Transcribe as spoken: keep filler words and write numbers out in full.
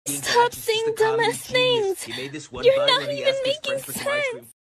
Stop saying dumbass things! You're not even making sense!